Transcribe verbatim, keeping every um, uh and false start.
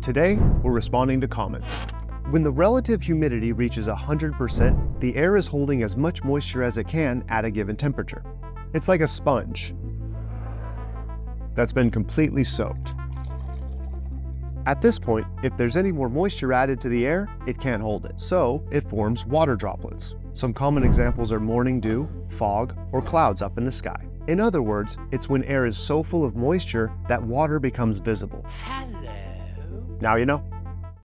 Today, we're responding to comments. When the relative humidity reaches one hundred percent, the air is holding as much moisture as it can at a given temperature. It's like a sponge that's been completely soaked. At this point, if there's any more moisture added to the air, it can't hold it, so it forms water droplets. Some common examples are morning dew, fog, or clouds up in the sky. In other words, it's when air is so full of moisture that water becomes visible. Hello. Now you know.